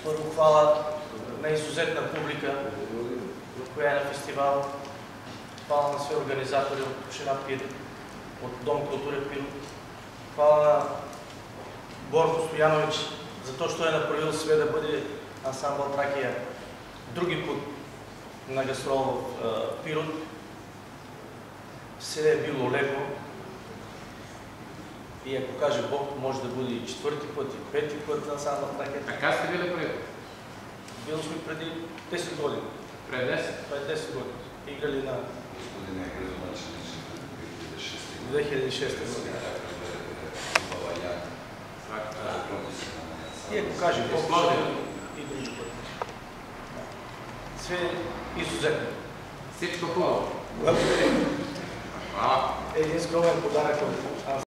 Първо хвала на изузетна публика, коя е на фестивал. Хвала на все организатори от община Пир, от Дом култура Пир. Хвала на Борко Стоянович за то, що е направил себе да бъде ансамбъл Тракия други път на гастрол в Пирот. Все е било леко. И ако каже Бог, може да бъде и четвърти път, и пети път на ансамбъл Тракия. Така сте били преди? Били сме преди 10 години. Пред 10? Пред 10 години. Играли на 2006 година. И ако каже Бог, и други път. Sve izuzetno. Всичко хубаво. Един скромен подарък от